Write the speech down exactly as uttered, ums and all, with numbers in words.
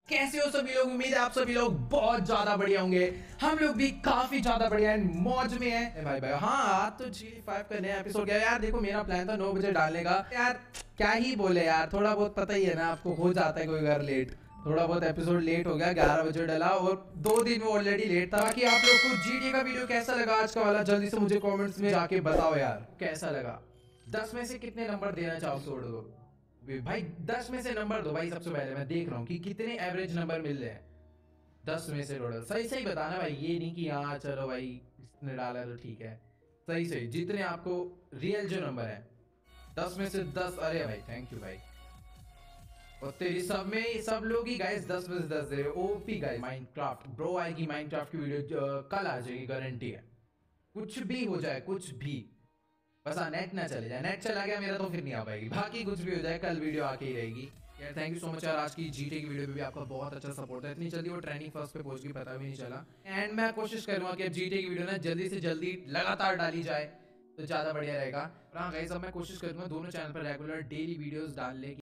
कैसे हो सभी लोग। उम्मीद है आप सभी लोग बहुत ज्यादा बढ़िया होंगे। हम लोग भी काफी ज्यादा बढ़िया एंड मौज में हैं भाई भाई। हाँ आज तो जी फाइव का नया एपिसोड गया यार। देखो मेरा प्लान था नौ बजे डालने का यार, क्या ही बोले यार, थोड़ा बहुत पता ही है ना आपको, हो जाता है कोई बार लेट। थोड़ा बहुत एपिसोड लेट हो गया, ग्यारह बजे डला और दो दिन में ऑलरेडी लेट था। बाकी आप लोग को जीटी का वीडियो कैसा लगा आज का वाला, जल्दी से मुझे कमेंट्स में जाके बताओ यार कैसा लगा। दस में से कितने नंबर देना चाहो सोड को भाई, दस में से नंबर दो भाई। सबसे पहले मैं देख रहा हूँ कि कितने एवरेज नंबर मिल रहे हैं। दस में से टोटल सही सही बताना भाई, ये नहीं कि हाँ चलो भाई इसने डाला तो ठीक है। सही सही जितने आपको रियल जो नंबर है, दस में से दस। अरे भाई थैंक यू भाई। और तेरी सब में सब लोग ही गाइस दस में से दस दे रहे हो। ओपी गाइस माइनक्राफ्ट ब्रो आएगी, माइनक्राफ्ट की वीडियो कल आ जाएगी, गारंटी है। कुछ भी हो जाए कुछ भी, बस हाँ नेट ना चले जाए। नेट चला गया मेरा तो फिर नहीं आ पाएगी, बाकी कुछ भी हो जाए कल वीडियो आके ही रहेगी यार। थैंक यू सो मच यार, आज की जीटी की वीडियो पे भी आपका बहुत अच्छा सपोर्ट है। इतनी जल्दी वो ट्रेंडिंग फर्स्ट पे पहुंच गई पता भी नहीं चला। एंड मैं कोशिश करूंगा कि अब जीटी की वीडियो ना जल्दी से जल्दी लगातार डाली जाए तो ज़्यादा बढ़िया रहेगा। और हाँ गाइस अब मैं कोशिश करूंगा दोनों चैनल पर रेगुलर डेली वीडियोस डालने की।